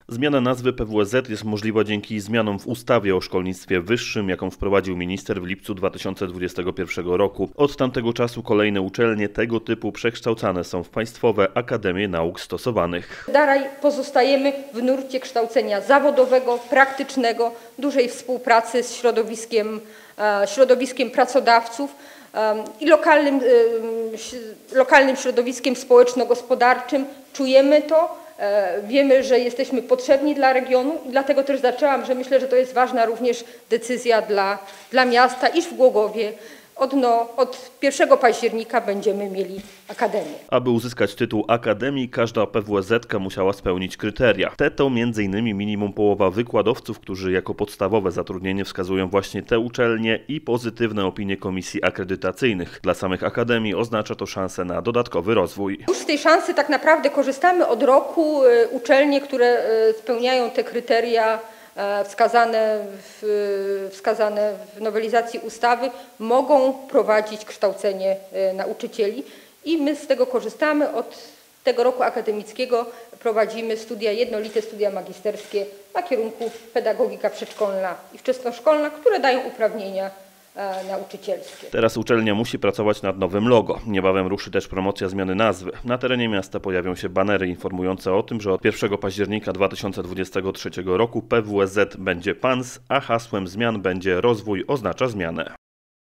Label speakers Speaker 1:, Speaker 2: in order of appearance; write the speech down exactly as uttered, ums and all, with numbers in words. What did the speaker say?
Speaker 1: Zmiana nazwy P W S Z jest możliwa dzięki zmianom w ustawie o szkolnictwie wyższym, jaką wprowadził minister w lipcu dwa tysiące dwudziestego pierwszego roku. Od tamtego czasu kolejne uczelnie tego typu przekształcane są w Państwowe Akademie Nauk Stosowanych.
Speaker 2: Dalej pozostajemy w nurcie kształcenia zawodowego, praktycznego, dużej współpracy z środowiskiem, środowiskiem pracodawców i lokalnym, lokalnym środowiskiem społeczno-gospodarczym. Czujemy to, wiemy, że jesteśmy potrzebni dla regionu i dlatego też zaczęłam, że myślę, że to jest ważna również decyzja dla, dla miasta, iż w Głogowie Od, no, od pierwszego października będziemy mieli akademię.
Speaker 1: Aby uzyskać tytuł akademii, każda P W S Z-ka musiała spełnić kryteria. Te to między innymi minimum połowa wykładowców, którzy jako podstawowe zatrudnienie wskazują właśnie te uczelnie i pozytywne opinie komisji akredytacyjnych. Dla samych akademii oznacza to szansę na dodatkowy rozwój.
Speaker 2: Już z tej szansy tak naprawdę korzystamy od roku. Uczelnie, które spełniają te kryteria Wskazane w, wskazane w nowelizacji ustawy, mogą prowadzić kształcenie nauczycieli i my z tego korzystamy. Od tego roku akademickiego prowadzimy studia, jednolite studia magisterskie na kierunku pedagogika przedszkolna i wczesnoszkolna, które dają uprawnienia nauczycielskie.
Speaker 1: Teraz uczelnia musi pracować nad nowym logo. Niebawem ruszy też promocja zmiany nazwy. Na terenie miasta pojawią się banery informujące o tym, że od pierwszego października dwa tysiące dwudziestego trzeciego roku P W S Z będzie P A N S, a hasłem zmian będzie rozwój oznacza zmianę.